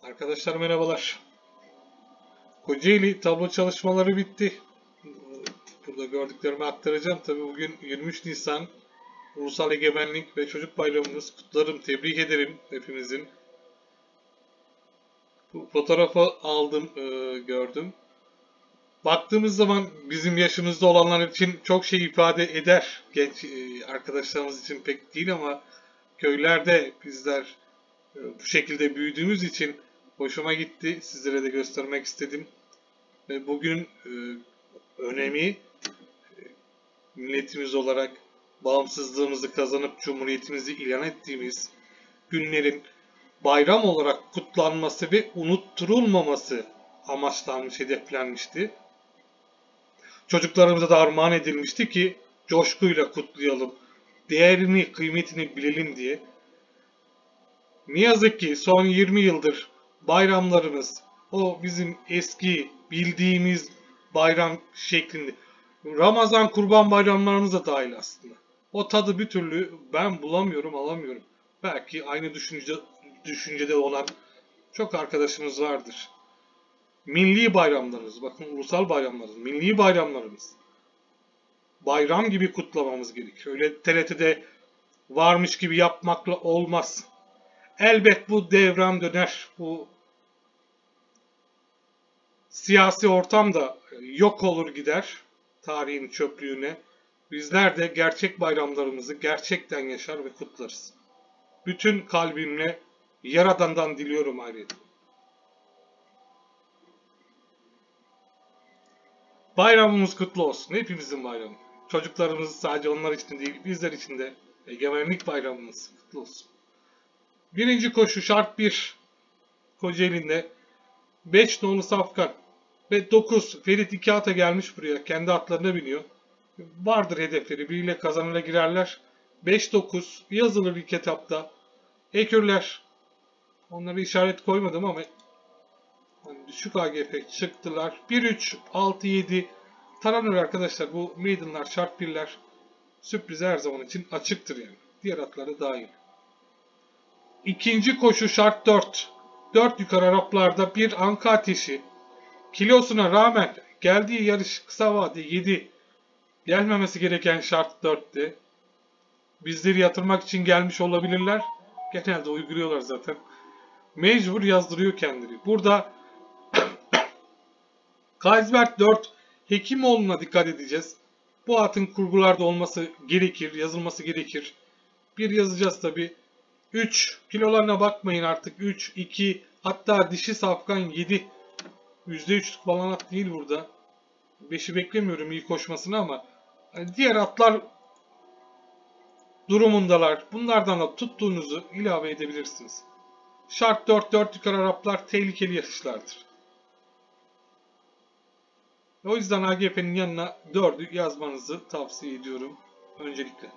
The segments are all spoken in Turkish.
Arkadaşlar merhabalar. Kocaeli tablo çalışmaları bitti. Burada gördüklerimi aktaracağım. Tabii bugün 23 Nisan Ulusal Egemenlik ve Çocuk Bayramımız. Kutlarım, tebrik ederim hepimizin. Bu fotoğrafı aldım, gördüm. Baktığımız zaman bizim yaşımızda olanlar için çok şey ifade eder. Genç arkadaşlarımız için pek değil ama köylerde bizler bu şekilde büyüdüğümüz için hoşuma gitti. Sizlere de göstermek istedim. Ve bugün önemi milletimiz olarak bağımsızlığımızı kazanıp cumhuriyetimizi ilan ettiğimiz günlerin bayram olarak kutlanması ve unutturulmaması amaçlanmış, hedeflenmişti. Çocuklarımıza da armağan edilmişti ki coşkuyla kutlayalım, değerini, kıymetini bilelim diye. Ne yazık ki son 20 yıldır bayramlarımız o bizim eski bildiğimiz bayram şeklinde, Ramazan, Kurban bayramlarımız da dahil aslında. O tadı bir türlü ben bulamıyorum, alamıyorum. Belki aynı düşüncede olan çok arkadaşımız vardır. Milli bayramlarımız, bakın ulusal bayramlarımız, milli bayramlarımız. Bayram gibi kutlamamız gerekir. Öyle TRT'de varmış gibi yapmakla olmaz. Elbet bu devran döner. Bu siyasi ortam da yok olur gider tarihin çöplüğüne. Bizler de gerçek bayramlarımızı gerçekten yaşar ve kutlarız. Bütün kalbimle Yaradan'dan diliyorum ayrıca. Bayramımız kutlu olsun. Hepimizin bayramı. Çocuklarımız sadece onlar için değil, bizler için de Egemenlik Bayramımız kutlu olsun. Birinci koşu şart 1. Kocaeli'nde 5 nolu Safkan ve 9 Ferit 2 ata gelmiş buraya. Kendi atlarına biniyor. Vardır hedefleri. Biriyle kazanıla girerler. 5-9 yazılır ilk etapta. Ekürler. Onlara işaret koymadım ama düşük AGF çıktılar. 1-3-6-7 taranır arkadaşlar. Bu maidenlar, şart 1'ler sürpriz her zaman için açıktır yani. Diğer atları dahil. İkinci koşu şart 4. 4 yukarı Araplarda bir anka ateşi. Kilosuna rağmen geldiği yarış kısa vade 7. Gelmemesi gereken şart 4'ti. Bizleri yatırmak için gelmiş olabilirler. Genelde uyguluyorlar zaten. Mecbur yazdırıyor kendini. Burada Kaysbert 4 Hekimoğlu'na dikkat edeceğiz. Bu atın kurgularda olması gerekir, yazılması gerekir. Bir yazacağız tabi. 3 kilolarına bakmayın artık. 3, 2 hatta dişi Safkan 7. %3 falan at değil burada. 5'i beklemiyorum iyi koşmasını ama diğer atlar durumundalar. Bunlardan da tuttuğunuzu ilave edebilirsiniz. Şart 4 yukarı Araplar tehlikeli yarışlardır. O yüzden AGF'nin yanına 4'ü yazmanızı tavsiye ediyorum öncelikle.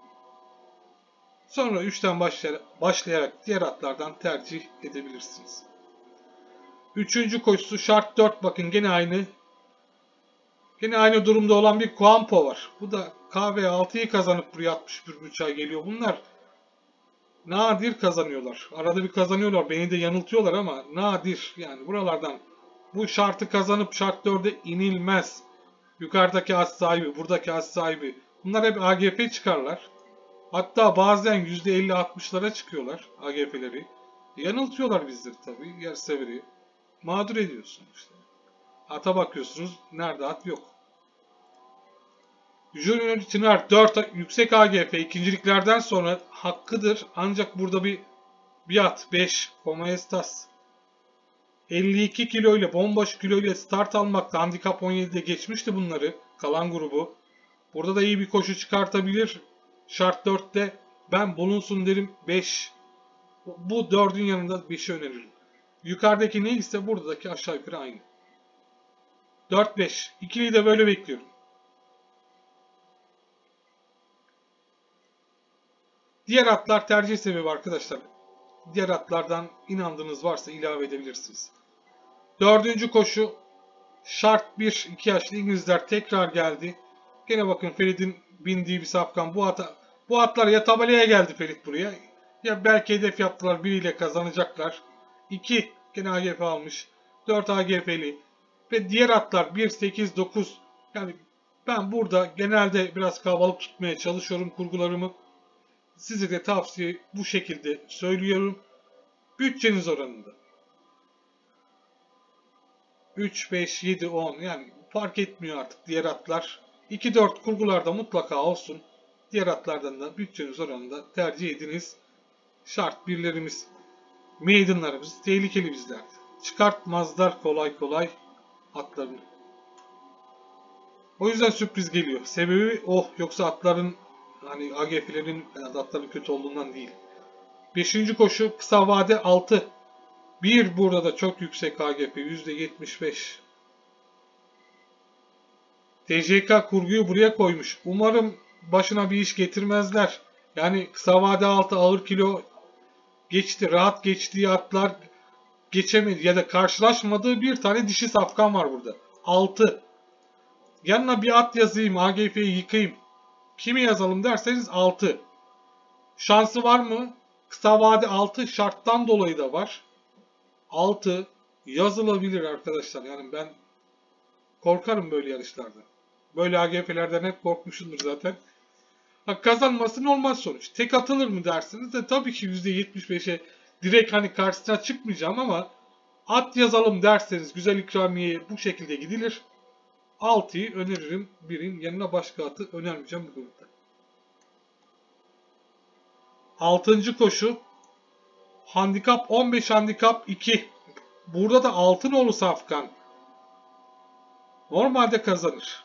Sonra 3'ten başlayarak diğer atlardan tercih edebilirsiniz. Üçüncü koşusu şart 4, bakın gene aynı durumda olan bir Kuampo var. Bu da KV6'yı kazanıp buraya 61.5'a geliyor. Bunlar nadir kazanıyorlar. Arada bir kazanıyorlar. Beni de yanıltıyorlar ama nadir. Yani buralardan bu şartı kazanıp şart 4'e inilmez. Yukarıdaki as sahibi, buradaki as sahibi. Bunlar hep AGF çıkarlar. Hatta bazen %50-60'lara çıkıyorlar AGF'leri. Yanıltıyorlar bizleri tabii. Yarışseveri mağdur ediyorsun işte. Ata bakıyorsunuz. Nerede at yok. Junior Çınar 4 yüksek AGF ikinciliklerden sonra hakkıdır. Ancak burada bir at 5 Komaestas 52 kilo ile bomboş kilo ile start almakta. Handikap 17'de geçmişti bunları. Kalan grubu. Burada da iyi bir koşu çıkartabilir. Şart 4'te ben bulunsun derim 5. Bu 4'ün yanında 5'i öneririm. Yukarıdaki neyse buradaki aşağı yukarı aynı. 4-5. İkiliyi de böyle bekliyorum. Diğer atlar tercih sebebi arkadaşlar. Diğer atlardan inandığınız varsa ilave edebilirsiniz. Dördüncü koşu şart 1. 2 yaşlı İngilizler tekrar geldi. Gene bakın Ferit'in bindiği bir Safkan. Bu atlar ya tabelaya geldi Ferit buraya. Ya belki hedef yaptılar, biriyle kazanacaklar. 2 Gene AGF almış. 4 AGF'li. Ve diğer atlar 1, 8, 9. Yani ben burada genelde biraz kalabalık tutmaya çalışıyorum kurgularımı. Size de tavsiye bu şekilde söylüyorum. Bütçeniz oranında. 3, 5, 7, 10 yani fark etmiyor artık diğer atlar. 2-4 kurgularda mutlaka olsun. Diğer atlardan da bütçeniz oranında tercih ediniz. Şart birlerimiz, maidenlarımız tehlikeli bizler. Çıkartmazlar kolay kolay atlarını. O yüzden sürpriz geliyor. Sebebi yoksa atların hani AGF'lerin atların kötü olduğundan değil. 5. koşu kısa vade 6. Bir burada da çok yüksek AGF %75. TJK kurguyu buraya koymuş. Umarım başına bir iş getirmezler. Yani kısa vade 6 ağır kilo geçti. Rahat geçtiği atlar geçemedi ya da karşılaşmadığı bir tane dişi safkan var burada. 6. Yanına bir at yazayım, AGF'yi yıkayım. Kimi yazalım derseniz 6. Şansı var mı? Kısa vade 6 şarttan dolayı da var. 6 yazılabilir arkadaşlar. Yani ben korkarım böyle yarışlarda. Böyle AGF'lerden hep korkmuşumdur zaten. Kazanması normal sonuç. Tek atılır mı dersiniz de tabii ki %75'e direkt hani karşısına çıkmayacağım ama at yazalım derseniz güzel ikramiye bu şekilde gidilir. 6'yı öneririm. Birin yanına başka atı önermeyeceğim bu grupta. 6. koşu handikap 15, handikap 2. Burada da Altınoğlu safkan normalde kazanır.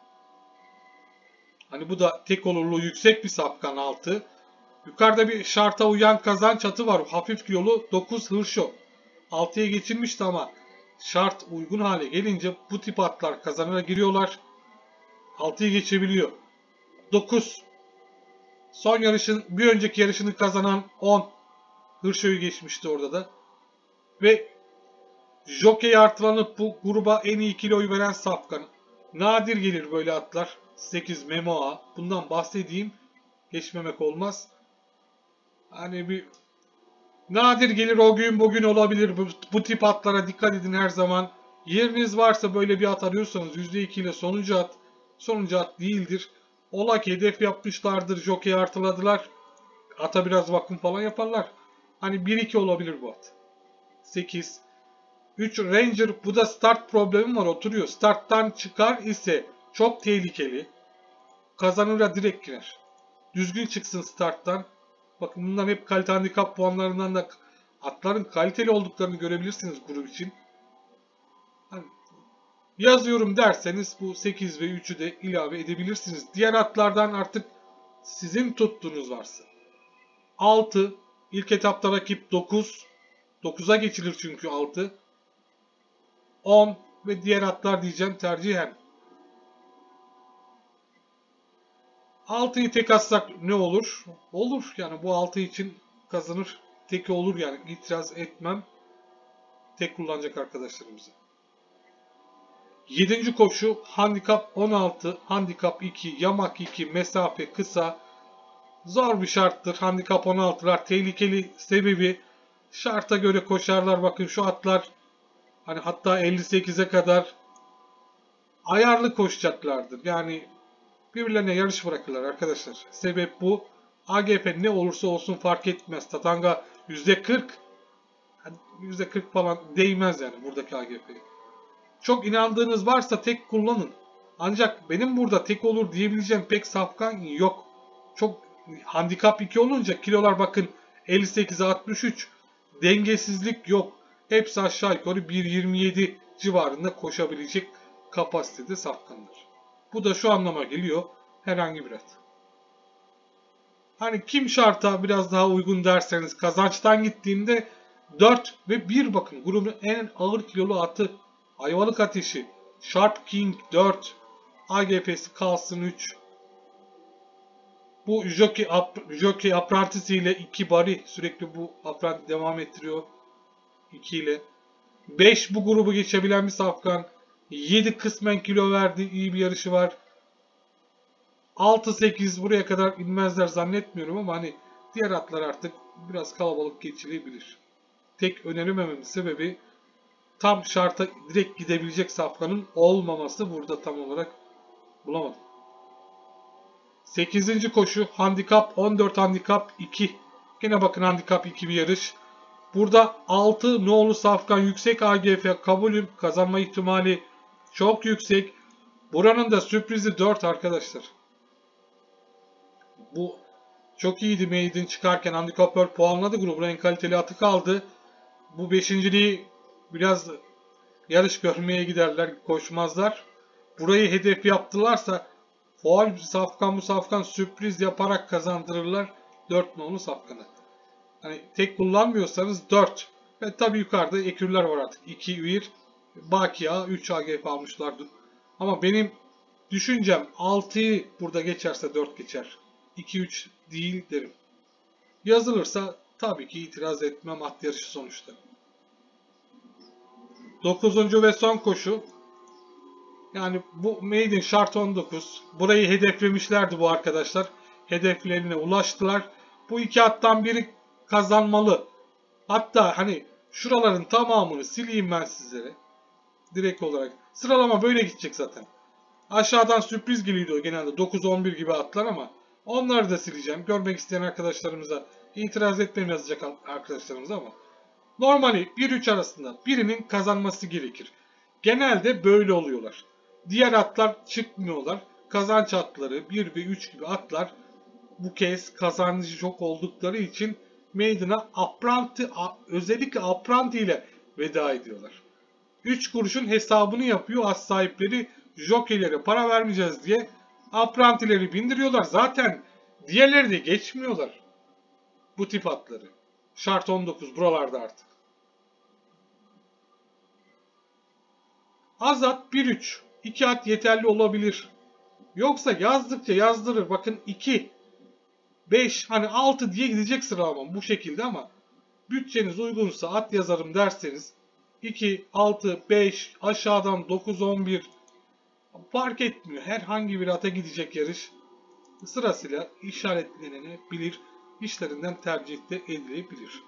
Hani bu da tek olurluğu yüksek bir safkan 6. Yukarıda bir şarta uyan kazanç atı var. Hafif yolu 9 Hırşo. 6'ya geçilmişti ama şart uygun hale gelince bu tip atlar kazanana giriyorlar. 6'yı geçebiliyor. 9. Son yarışın bir önceki yarışını kazanan 10. Hırşo'yu geçmişti orada da. Ve jockey artılanıp bu gruba en iyi kiloyu veren safkan. Nadir gelir böyle atlar. 8 Memoa. Bundan bahsedeyim. Geçmemek olmaz. Hani bir nadir gelir, o gün bugün olabilir. Bu tip atlara dikkat edin her zaman. Yeriniz varsa böyle bir at arıyorsanız %2 ile sonuncu at. Sonuncu at değildir. Ola ki hedef yapmışlardır. Jockey artıladılar. Ata biraz vakum falan yaparlar. Hani 1-2 olabilir bu at. 8. 3 Ranger. Bu da start problemi var. Oturuyor. Starttan çıkar ise çok tehlikeli. Kazanırla direkt girer. Düzgün çıksın starttan. Bakın bunlar hep kalite handikap puanlarından da atların kaliteli olduklarını görebilirsiniz grup için. Hani yazıyorum derseniz bu 8 ve 3'ü de ilave edebilirsiniz. Diğer atlardan artık sizin tuttuğunuz varsa. 6. İlk etapta rakip 9. 9'a geçilir çünkü 6. 10 ve diğer atlar diyeceğim tercihen. 6'yı tek atsak ne olur? Olur yani bu 6 için kazanır. Teki olur yani itiraz etmem. Tek kullanacak arkadaşlarımıza. 7. koşu handikap 16, handikap 2, yamak 2, mesafe kısa. Zor bir şarttır. Handikap 16'lar tehlikeli sebebi şarta göre koşarlar. Bakın şu atlar hani hatta 58'e kadar ayarlı koşacaklardır. Yani birbirlerine yarış bırakırlar arkadaşlar. Sebep bu. AGF ne olursa olsun fark etmez. Tatanga %40 %40 falan değmez yani buradaki AGF'ye. Çok inandığınız varsa tek kullanın. Ancak benim burada tek olur diyebileceğim pek safkan yok. Çok handikap 2 olunca kilolar bakın 58'e 63. Dengesizlik yok. Hepsi aşağı yukarı 1.27 civarında koşabilecek kapasitede safkanlar. Bu da şu anlama geliyor. Herhangi bir at. Hani kim şarta biraz daha uygun derseniz kazançtan gittiğimde 4 ve 1 bakın grubun en ağır kilolu atı Ayvalık Ateşi Sharp King 4 AGF'si kalsın 3. Bu Jockey Apprentice ile 2 Bari sürekli bu Apprentice devam ettiriyor 2 ile. 5 bu grubu geçebilen bir safkan. 7 kısmen kilo verdi, iyi bir yarışı var. 6-8 buraya kadar inmezler zannetmiyorum ama hani diğer atlar artık biraz kalabalık geçilebilir. Tek öneremememin sebebi tam şarta direkt gidebilecek safkanın olmaması burada tam olarak bulamadım. 8. koşu handikap 14, handikap 2. Yine bakın handikap 2 bir yarış. Burada 6 nolu safkan yüksek AGF kabulüm, kazanma ihtimali çok yüksek. Buranın da sürprizi 4 arkadaşlar. Bu çok iyiydi Maiden çıkarken, handikapör puanladı, grubun en kaliteli atı kaldı. Bu beşinciliği biraz yarış görmeye giderler, koşmazlar. Burayı hedef yaptılarsa faul safkan, bu safkan sürpriz yaparak kazandırırlar 4 nolu safkanı. Hani tek kullanmıyorsanız 4. Ve tabi yukarıda ekürler var artık. 2, 1, Bakia, 3 AGF almışlardı. Ama benim düşüncem 6'yı burada geçerse 4 geçer. 2, 3 değil derim. Yazılırsa tabii ki itiraz etmem, at yarışı sonuçta. 9. ve son koşu. Yani bu Maiden şart 19. Burayı hedeflemişlerdi bu arkadaşlar. Hedeflerine ulaştılar. Bu iki attan biri kazanmalı. Hatta hani şuraların tamamını sileyim ben sizlere. Direkt olarak. Sıralama böyle gidecek zaten. Aşağıdan sürpriz geliyordu genelde 9-11 gibi atlar ama onları da sileceğim. Görmek isteyen arkadaşlarımıza, itiraz etmem yazacak arkadaşlarımıza ama normali 1-3 arasında birinin kazanması gerekir. Genelde böyle oluyorlar. Diğer atlar çıkmıyorlar. Kazanç atları 1 ve 3 gibi atlar bu kez kazancı çok oldukları için Maiden'a özellikle Apprenti ile veda ediyorlar. 3 kuruşun hesabını yapıyor at sahipleri, jokeylere para vermeyeceğiz diye Apprenti'leri bindiriyorlar. Zaten diğerleri de geçmiyorlar bu tip atları. Şart 19 buralarda artık. Az at 1-3. 2 at yeterli olabilir. Yoksa yazdıkça yazdırır. Bakın 2, 5, hani 6 diye gidecek sıralamam bu şekilde ama bütçeniz uygunsa at yazarım derseniz 2, 6, 5, aşağıdan 9, 11 fark etmiyor. Herhangi bir ata gidecek yarış sırasıyla işaretlenebilir. İşlerinden tercih de edilebilir.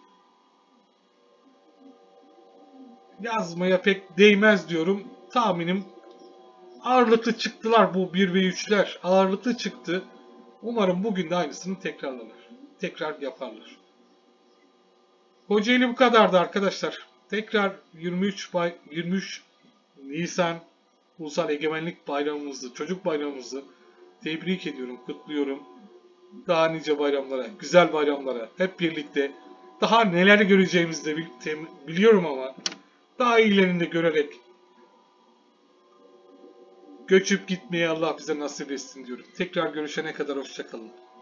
Yazmaya pek değmez diyorum. Tahminim ağırlıklı çıktılar bu 1 ve 3'ler. Ağırlıklı çıktı. Umarım bugün de aynısını tekrarlarlar. Tekrar yaparlar. Kocaeli bu kadardı arkadaşlar. Tekrar 23 Nisan Ulusal Egemenlik Bayramımızı, Çocuk Bayramımızı tebrik ediyorum, kutluyorum. Daha nice bayramlara, güzel bayramlara hep birlikte daha neler göreceğimizi de biliyorum ama daha iyilerini de görerek göçüp gitmeyi Allah bize nasip etsin diyorum. Tekrar görüşene kadar hoşça kalın.